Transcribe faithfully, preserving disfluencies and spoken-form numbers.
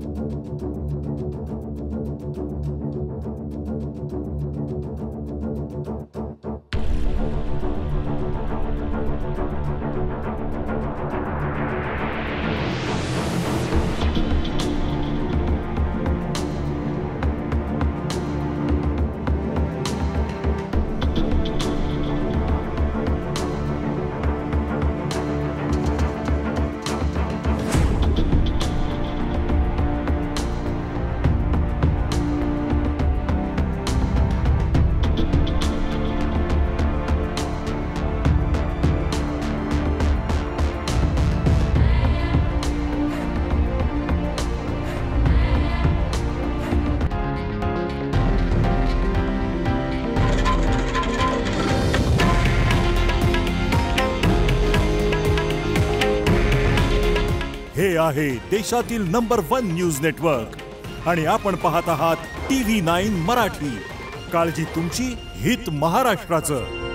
हे आहे देशातील नंबर वन न्यूज नेटवर्क आणि आपण पाहत आहात टीव्ही नाईन मराठी। काळजी तुमची, हित महाराष्ट्राचं।